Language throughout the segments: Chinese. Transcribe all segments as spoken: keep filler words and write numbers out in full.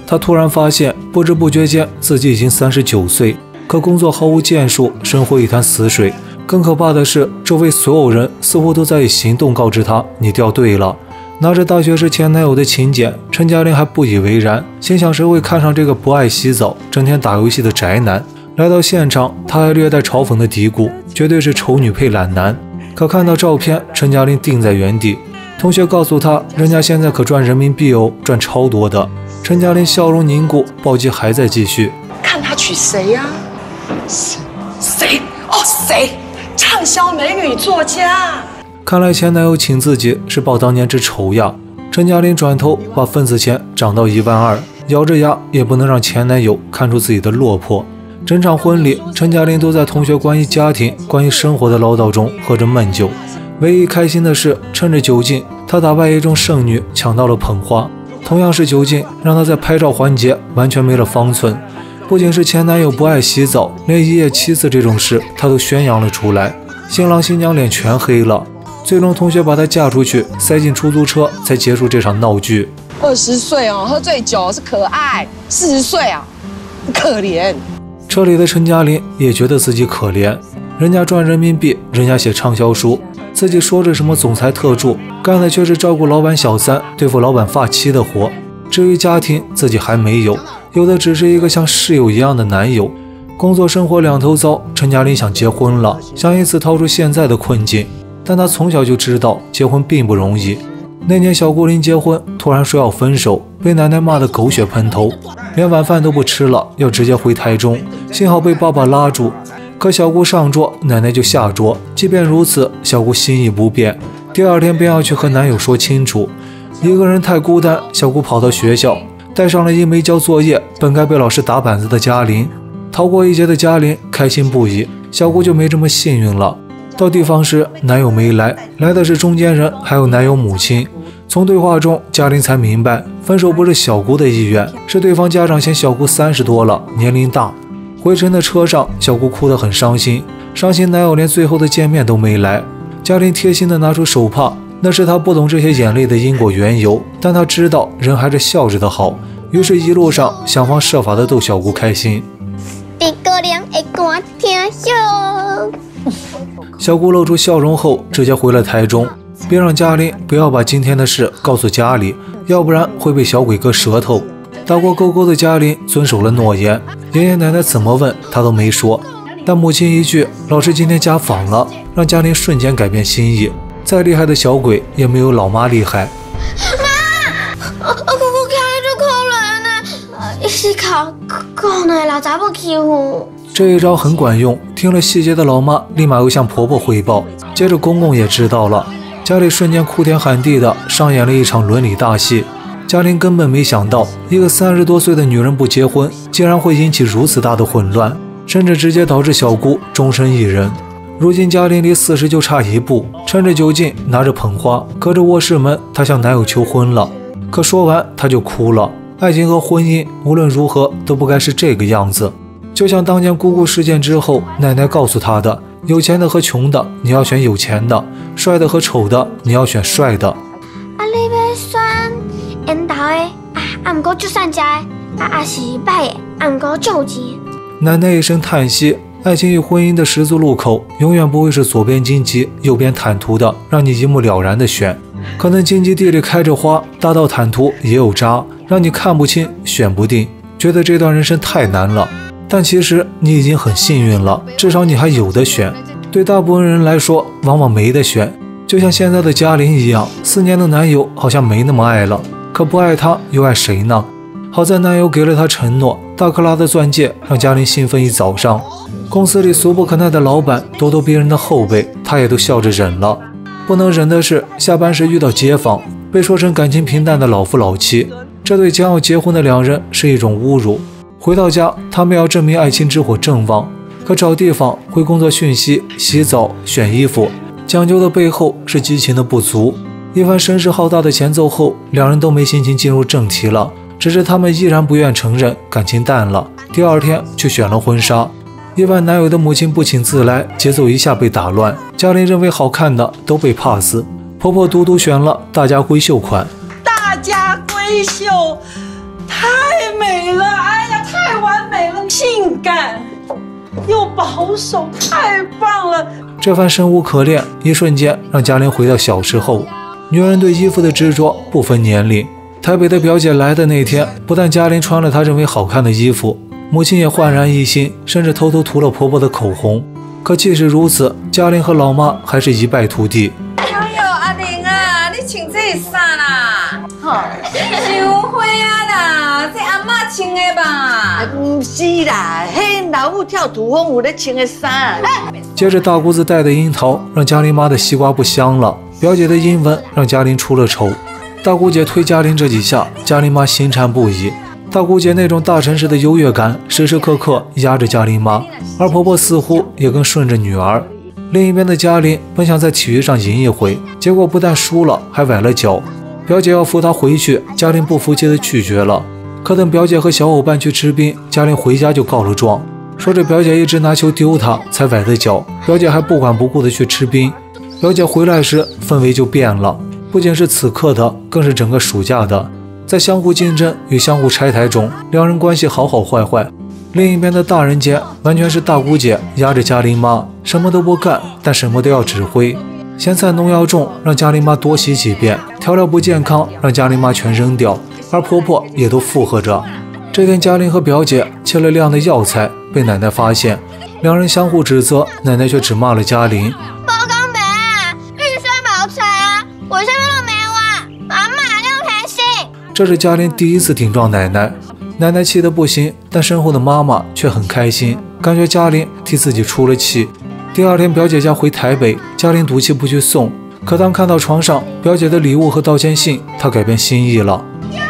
她突然发现，不知不觉间自己已经三十九岁，可工作毫无建树，生活一潭死水。更可怕的是，周围所有人似乎都在以行动告知她：“你掉队了。”拿着大学时前男友的请柬，陈嘉玲还不以为然，心想谁会看上这个不爱洗澡、整天打游戏的宅男？来到现场，她还略带嘲讽的嘀咕：“绝对是丑女配懒男。”可看到照片，陈嘉玲定在原地。同学告诉她，人家现在可赚人民币哦，赚超多的。陈嘉玲笑容凝固，暴击还在继续。 看他娶谁呀、啊？谁？谁？哦，谁？畅销美女作家。 看来前男友请自己是报当年之仇呀。陈嘉玲转头把份子钱涨到一万二，咬着牙也不能让前男友看出自己的落魄。整场婚礼，陈嘉玲都在同学关于家庭、关于生活的唠叨中喝着闷酒。唯一开心的是，趁着酒劲，她打败一众剩女，抢到了捧花。同样是酒劲，让她在拍照环节完全没了方寸。不仅是前男友不爱洗澡，连一夜七次这种事，她都宣扬了出来。新郎新娘脸全黑了。最终同学把她嫁出去，塞进出租车，才结束这场闹剧。 二十岁哦，喝醉酒是可爱；四十岁啊，可怜。 车里的陈嘉玲也觉得自己可怜，人家赚人民币，人家写畅销书，自己说着什么总裁特助，干的却是照顾老板小三、对付老板发妻的活。至于家庭，自己还没有，有的只是一个像室友一样的男友。工作生活两头糟，陈嘉玲想结婚了，想以此逃出现在的困境。但她从小就知道结婚并不容易。那年小姑临结婚，突然说要分手，被奶奶骂得狗血喷头，连晚饭都不吃了，要直接回台中。幸好被爸爸拉住，可小姑上桌，奶奶就下桌。即便如此，小姑心意不变，第二天便要去和男友说清楚。一个人太孤单，小姑跑到学校，带上了因没交作业本该被老师打板子的嘉玲。逃过一劫的嘉玲开心不已，小姑就没这么幸运了。到地方时，男友没来，来的是中间人，还有男友母亲。从对话中，嘉玲才明白，分手不是小姑的意愿，是对方家长嫌小姑三十多了，年龄大。回程的车上，小姑哭得很伤心，伤心男友连最后的见面都没来。嘉玲贴心地拿出手帕，那是她不懂这些眼泪的因果缘由，但她知道人还是笑着的好，于是一路上想方设法地逗小姑开心。小姑露出笑容后，直接回了台中，别让嘉玲不要把今天的事告诉家里，要不然会被小鬼割舌头。打过勾勾的嘉玲遵守了诺言，爷爷奶奶怎么问她都没说，但母亲一句“老师今天家访了”，让嘉玲瞬间改变心意。再厉害的小鬼也没有老妈厉害。 妈，我姑姑开就可怜呢，一时考可能老查某欺负。 这一招很管用，听了细节的老妈立马又向婆婆汇报，接着公公也知道了，家里瞬间哭天喊地的上演了一场伦理大戏。嘉玲根本没想到，一个三十多岁的女人不结婚，竟然会引起如此大的混乱，甚至直接导致小姑终身一人。如今嘉玲离四十就差一步，趁着酒劲，拿着捧花，隔着卧室门，她向男友求婚了。可说完，她就哭了。爱情和婚姻无论如何都不该是这个样子。就像当年姑姑事件之后，奶奶告诉她的，有钱的和穷的你要选有钱的，帅的和丑的你要选帅的。 啊，你要选缘投的啊，啊不过就算食的啊，啊是歹的，啊不过就有钱。 奶奶一声叹息，爱情与婚姻的十字路口，永远不会是左边荆棘右边坦途的，让你一目了然的选。可能荆棘地里开着花，大到坦途也有渣，让你看不清选不定，觉得这段人生太难了。但其实你已经很幸运了，至少你还有的选。对大部分人来说，往往没得选。就像现在的嘉玲一样，四年的男友好像没那么爱了，可不爱她又爱谁呢？好在男友给了她承诺，大克拉的钻戒让嘉玲兴奋一早上。公司里俗不可耐的老板咄咄逼人的后辈，她也都笑着忍了。不能忍的是，下班时遇到街坊，被说成感情平淡的老夫老妻，这对将要结婚的两人是一种侮辱。回到家，他们要证明爱情之火正旺，可找地方、回工作讯息、洗澡、选衣服，讲究的背后是激情的不足。一番声势浩大的前奏后，两人都没心情进入正题了，只是他们依然不愿承认感情淡了。第二天去选了婚纱，意外男友的母亲不请自来，节奏一下被打乱。嘉玲认为好看的都被 pass， 婆婆独独选了大家闺秀款。 大家闺秀太美干又保守，太棒了！ 这番生无可恋，一瞬间让嘉玲回到小时候。女人对衣服的执着不分年龄。台北的表姐来的那天，不但嘉玲穿了她认为好看的衣服，母亲也焕然一新，甚至偷偷涂了婆婆的口红。可即使如此，嘉玲和老妈还是一败涂地。 哎呦，阿玲啊，你穿这衫啦？吼，伤花啊啦，这阿嬷穿的吧？ 唔是啦，迄老母跳土风有咧穿的衫。 接着大姑子带的樱桃让嘉玲妈的西瓜不香了，表姐的英文让嘉玲出了丑。大姑姐推嘉玲这几下，嘉玲妈心颤不已。大姑姐那种大城市的优越感，时时刻刻压着嘉玲妈，而婆婆似乎也更顺着女儿。另一边的嘉玲本想在体育上赢一回，结果不但输了，还崴了脚。表姐要扶她回去，嘉玲不服气的拒绝了。可等表姐和小伙伴去吃冰，嘉玲回家就告了状，说这表姐一直拿球丢她，才崴的脚。表姐还不管不顾的去吃冰。表姐回来时，氛围就变了，不仅是此刻的，更是整个暑假的。在相互竞争与相互拆台中，两人关系好好坏坏。另一边的大人间，完全是大姑姐压着嘉玲妈，什么都不干，但什么都要指挥。咸菜农药重，让嘉玲妈多洗几遍；调料不健康，让嘉玲妈全扔掉。而婆婆也都附和着。这天，嘉玲和表姐切了量的药材，被奶奶发现，两人相互指责，奶奶却只骂了嘉玲。 无讲白啊，你选冇菜啊，为什么都没完？妈妈要开心。 这是嘉玲第一次顶撞奶奶，奶奶气得不行，但身后的妈妈却很开心，感觉嘉玲替自己出了气。第二天，表姐家回台北，嘉玲赌气不去送，可当看到床上表姐的礼物和道歉信，她改变心意了。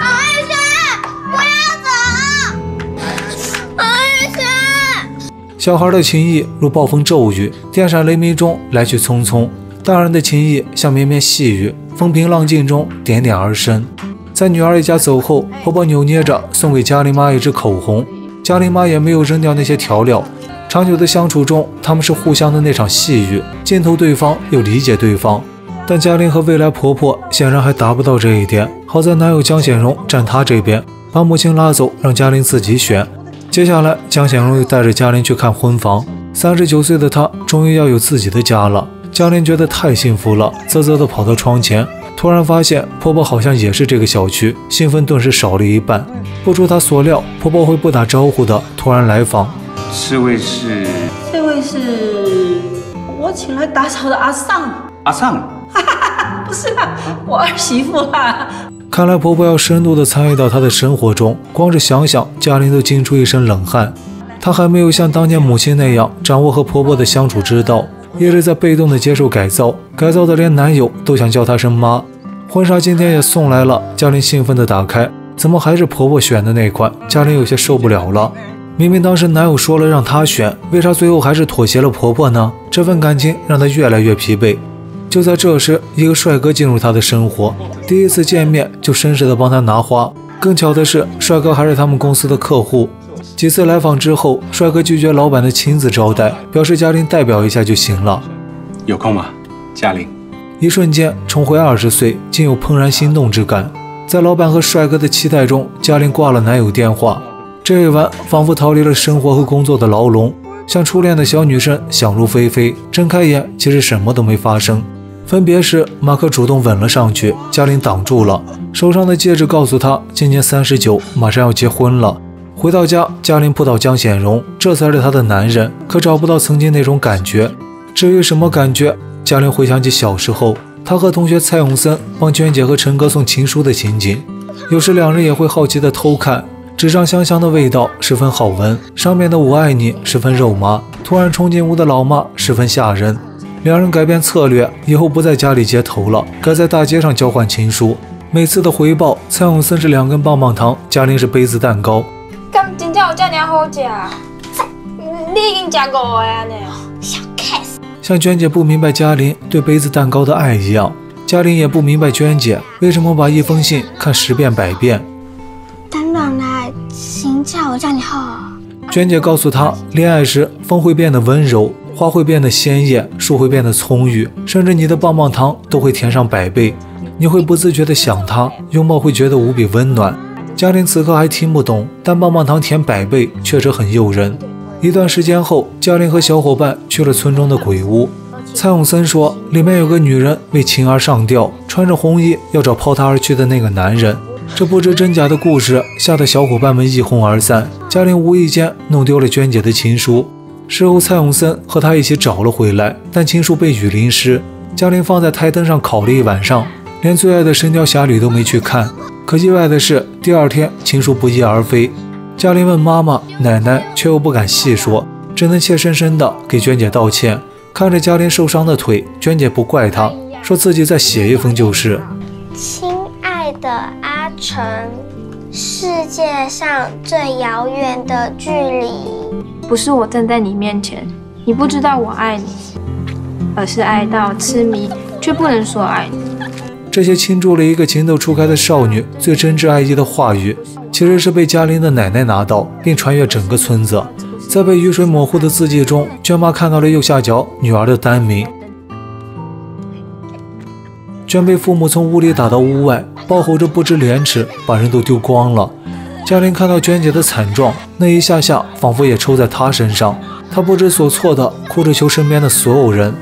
小孩的情谊如暴风骤雨，电闪雷鸣中来去匆匆；大人的情谊像绵绵细雨，风平浪静中点点而生。在女儿一家走后，婆婆扭捏着送给嘉玲妈一支口红，嘉玲妈也没有扔掉那些调料。长久的相处中，他们是互相的那场细雨，浸透对方又理解对方。但嘉玲和未来婆婆显然还达不到这一点，好在男友江显荣站她这边，把母亲拉走，让嘉玲自己选。接下来，江显荣又带着嘉玲去看婚房。三十九岁的她终于要有自己的家了。嘉玲觉得太幸福了，啧啧地跑到窗前，突然发现婆婆好像也是这个小区，兴奋顿时少了一半。不出她所料，婆婆会不打招呼的突然来访。 这位是？ 这位是我请来打扫的阿尚。 阿尚？ 哈哈哈，不是啦，我儿媳妇啦。 看来婆婆要深度地参与到她的生活中，光是想想，嘉玲都惊出一身冷汗。她还没有像当年母亲那样掌握和婆婆的相处之道，一直在被动地接受改造，改造的连男友都想叫她声妈。婚纱今天也送来了，嘉玲兴奋地打开，怎么还是婆婆选的那款？嘉玲有些受不了了。明明当时男友说了让她选，为啥最后还是妥协了婆婆呢？这份感情让她越来越疲惫。就在这时，一个帅哥进入她的生活，第一次见面就绅士地帮她拿花。更巧的是，帅哥还是他们公司的客户。几次来访之后，帅哥拒绝老板的亲自招待，表示嘉玲代表一下就行了。 有空吗，嘉玲？ 一瞬间重回二十岁，竟有怦然心动之感。在老板和帅哥的期待中，嘉玲挂了男友电话。这一晚仿佛逃离了生活和工作的牢笼，像初恋的小女生想入非非，睁开眼其实什么都没发生。分别时，马克主动吻了上去，嘉玲挡住了，手上的戒指告诉她今年三十九，马上要结婚了。回到家，嘉玲扑倒江显荣，这才是她的男人，可找不到曾经那种感觉。至于什么感觉，嘉玲回想起小时候，她和同学蔡永森帮娟姐和陈哥送情书的情景，有时两人也会好奇地偷看。纸上香香的味道十分好闻，上面的我爱你十分肉麻，突然冲进屋的老妈十分吓人。两人改变策略，以后不在家里接头了，改在大街上交换情书。每次的回报，蔡永森是两根棒棒糖，嘉玲是杯子蛋糕。 敢真正有这么好吃？你已经吃五个啊呢？小 case。 像娟姐不明白嘉玲对杯子蛋糕的爱一样，嘉玲也不明白娟姐为什么把一封信看十遍百遍。 等人来，心情有这么好。 娟姐告诉她，恋爱时风会变得温柔，花会变得鲜艳，树会变得葱郁，甚至你的棒棒糖都会甜上百倍。你会不自觉地想她，拥抱会觉得无比温暖。嘉玲此刻还听不懂，但棒棒糖甜百倍确实很诱人。 一段时间后，嘉玲和小伙伴去了村中的鬼屋。蔡永森说，里面有个女人为情而上吊，穿着红衣要找抛她而去的那个男人。这不知真假的故事吓得小伙伴们一哄而散。嘉玲无意间弄丢了娟姐的情书，事后蔡永森和她一起找了回来，但情书被雨淋湿。嘉玲放在台灯上烤了一晚上，连最爱的《神雕侠侣》都没去看。可意外的是，第二天情书不翼而飞。嘉玲问妈妈、奶奶，却又不敢细说，只能怯生生地给娟姐道歉。看着嘉玲受伤的腿，娟姐不怪她，说自己再写一封就是。 亲爱的阿成，世界上最遥远的距离， 不是我站在你面前，你不知道我爱你，而是爱到痴迷，却不能说爱你。 这些倾注了一个情窦初开的少女最真挚爱意的话语，其实是被嘉玲的奶奶拿到，并传阅整个村子。在被雨水模糊的字迹中，娟妈看到了右下角女儿的单名。娟被父母从屋里打到屋外，暴吼着不知廉耻，把人都丢光了。嘉玲看到娟姐的惨状，那一下下仿佛也抽在她身上，她不知所措地哭着求身边的所有人。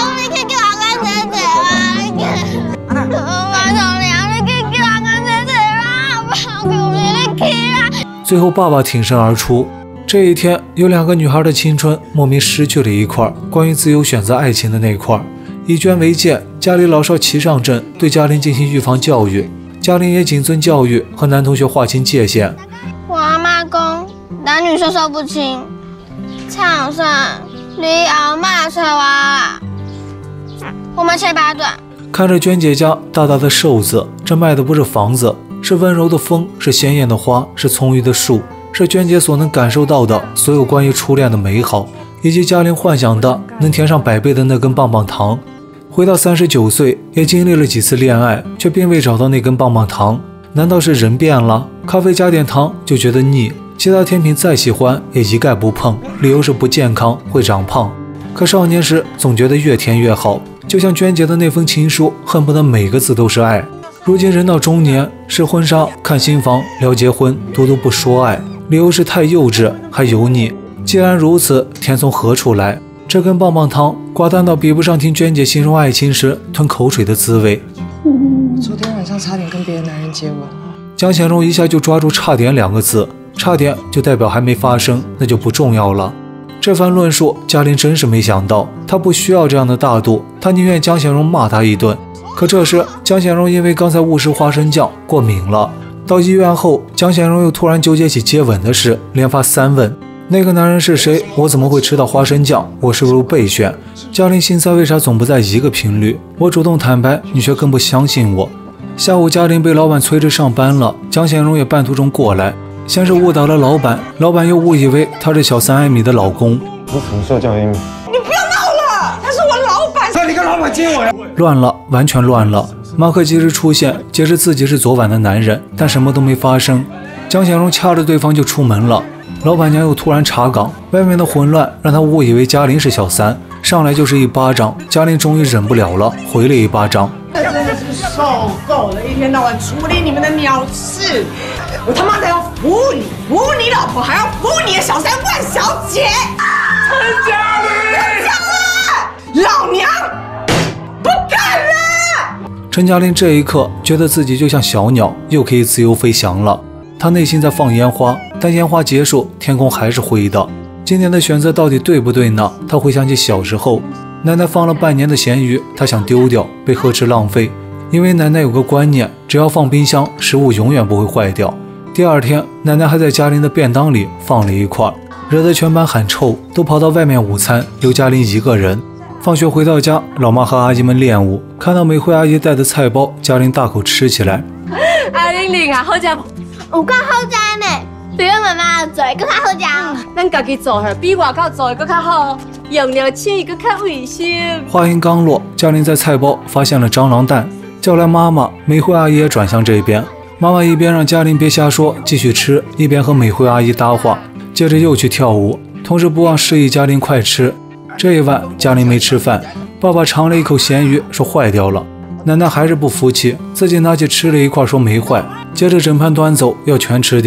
最后爸爸挺身而出。这一天，有两个女孩的青春莫名失去了一块，关于自由选择爱情的那块。以娟为鉴，家里老少齐上阵，对嘉玲进行预防教育。嘉玲也谨遵教育，和男同学划清界限。 我阿妈讲，男女授受不亲。蔡永胜，你阿妈说话，我们切八段。 看着娟姐家大大的寿字，这卖的不是房子，是温柔的风，是鲜艳的花，是葱郁的树，是娟姐所能感受到的所有关于初恋的美好，以及嘉玲幻想的能填上百倍的那根棒棒糖。回到三十九岁，也经历了几次恋爱，却并未找到那根棒棒糖。难道是人变了？咖啡加点糖就觉得腻，其他甜品再喜欢也一概不碰，理由是不健康，会长胖。可少年时总觉得越甜越好，就像娟姐的那封情书，恨不得每个字都是爱。如今人到中年，试婚纱、看新房、聊结婚，独独不说爱，理由是太幼稚，还油腻。既然如此，甜从何处来？这根棒棒糖寡淡到比不上听娟姐形容爱情时吞口水的滋味。 昨天晚上差点跟别的男人接吻。 江显荣一下就抓住差点两个字，差点就代表还没发生，那就不重要了。这番论述，嘉玲真是没想到，她不需要这样的大度，她宁愿江显荣骂她一顿。可这时，江显荣因为刚才误食花生酱过敏了。到医院后，江显荣又突然纠结起接吻的事，连发三问：那个男人是谁？我怎么会吃到花生酱？我是不是备选？嘉玲心塞为啥总不在一个频率？我主动坦白，你却更不相信我。下午，嘉玲被老板催着上班了，江显荣也半途中过来。先是误导了老板，老板又误以为他是小三艾米的老公。 我什么时候叫艾米？ 你不要闹了，他是我老板。 那你跟老板接我呀？ 乱了，完全乱了。马克及时出现，解释自己是昨晚的男人，但什么都没发生。江显荣掐着对方就出门了。老板娘又突然查岗，外面的混乱让他误以为嘉玲是小三，上来就是一巴掌。嘉玲终于忍不了了，回了一巴掌。 真的是受够了，一天到晚处理你们的鸟事。我他妈的要服你，服你老婆，还要服你的小三万小姐。陈嘉玲，不讲了，老娘不干了。 陈嘉玲这一刻觉得自己就像小鸟，又可以自由飞翔了。她内心在放烟花，但烟花结束，天空还是灰的。今天的选择到底对不对呢？她回想起小时候，奶奶放了半年的咸鱼，她想丢掉，被呵斥浪费。因为奶奶有个观念，只要放冰箱，食物永远不会坏掉。第二天，奶奶还在嘉玲的便当里放了一块，惹得全班喊臭，都跑到外面午餐，留嘉玲一个人。放学回到家，老妈和阿姨们练舞，看到美惠阿姨带的菜包，嘉玲大口吃起来。 阿玲玲啊，好食不？ 有够好食呢，比我妈妈做的更较好食。 咱家己做的比外口做的更较好，用料轻又更较卫生。 话音刚落，嘉玲在菜包发现了蟑螂蛋，叫来妈妈，美惠阿姨也转向这边。妈妈一边让嘉玲别瞎说，继续吃，一边和美惠阿姨搭话，接着又去跳舞，同时不忘示意嘉玲快吃。这一晚，嘉玲没吃饭，爸爸尝了一口咸鱼，说坏掉了。奶奶还是不服气，自己拿起吃了一块，说没坏，接着整盘端走，要全吃掉。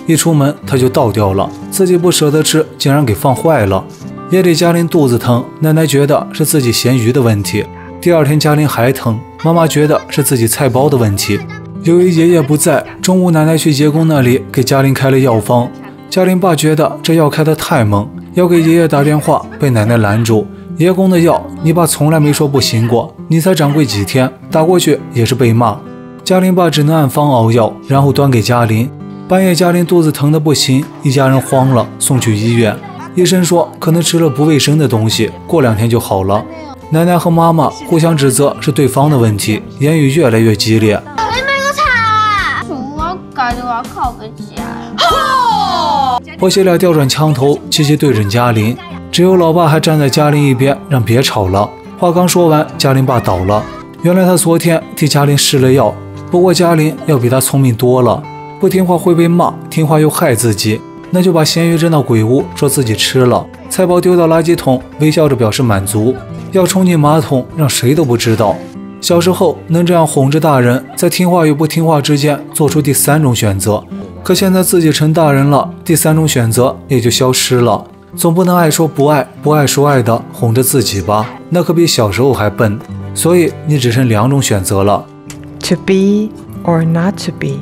一出门他就倒掉了，自己不舍得吃，竟然给放坏了。夜里嘉玲肚子疼，奶奶觉得是自己咸鱼的问题。第二天嘉玲还疼，妈妈觉得是自己菜包的问题。由于爷爷不在，中午奶奶去爷公那里给嘉玲开了药方。嘉玲爸觉得这药开得太猛，要给爷爷打电话，被奶奶拦住。爷公的药你爸从来没说不行过，你才掌柜几天，打过去也是被骂。嘉玲爸只能按方熬药，然后端给嘉玲。半夜嘉玲肚子疼得不行，一家人慌了，送去医院。医生说可能吃了不卫生的东西，过两天就好了。奶奶和妈妈互相指责是对方的问题，言语越来越激烈。 你咪個吵啊！我改到我靠不起來。 婆媳俩调转枪头，齐齐对准嘉玲，只有老爸还站在嘉玲一边，让别吵了。话刚说完，嘉玲爸倒了。原来他昨天替嘉玲试了药，不过嘉玲要比他聪明多了，不听话会被骂，听话又害自己，那就把咸鱼扔到鬼屋，说自己吃了，菜包丢到垃圾桶，微笑着表示满足。要冲进马桶，让谁都不知道。小时候能这样哄着大人，在听话与不听话之间做出第三种选择，可现在自己成大人了，第三种选择也就消失了。总不能爱说不爱，不爱说爱的哄着自己吧，那可比小时候还笨。所以你只剩两种选择了。 To be or not to be,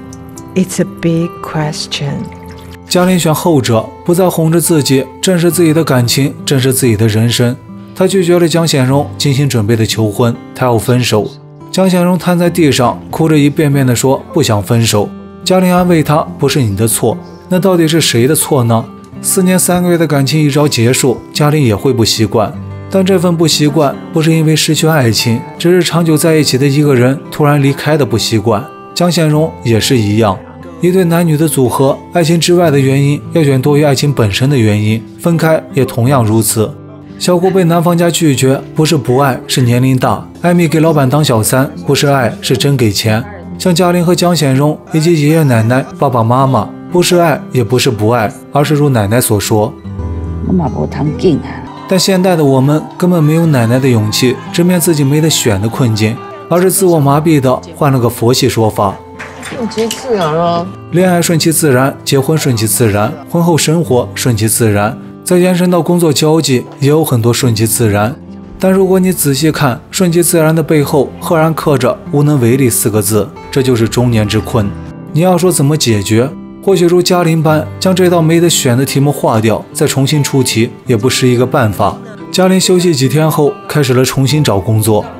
it's a big question. 嘉玲选后者，不再哄着自己，正视自己的感情，正视自己的人生。她拒绝了江显荣精心准备的求婚，她要分手。江显荣瘫在地上，哭着一遍遍地说不想分手。嘉玲安慰他，不是你的错。那到底是谁的错呢？四年三个月的感情一朝结束，嘉玲也会不习惯。但这份不习惯不是因为失去爱情，只是长久在一起的一个人突然离开的不习惯。江显荣也是一样，一对男女的组合，爱情之外的原因要远多于爱情本身的原因，分开也同样如此。小顾被男方家拒绝，不是不爱，是年龄大。艾米给老板当小三，不是爱，是真给钱。像嘉玲和江显荣以及爷爷奶奶、爸爸妈妈，不是爱，也不是不爱，而是如奶奶所说。 我嘛无通紧啊。 但现代的我们根本没有奶奶的勇气直面自己没得选的困境，而是自我麻痹的换了个佛系说法。 顺其自然咯。 恋爱顺其自然，结婚顺其自然，婚后生活顺其自然，再延伸到工作交际，也有很多顺其自然。但如果你仔细看，顺其自然的背后赫然刻着无能为力四个字，这就是中年之困。你要说怎么解决，或许如嘉玲般将这道没得选的题目划掉，再重新出题，也不是一个办法。嘉玲休息几天后，开始了重新找工作。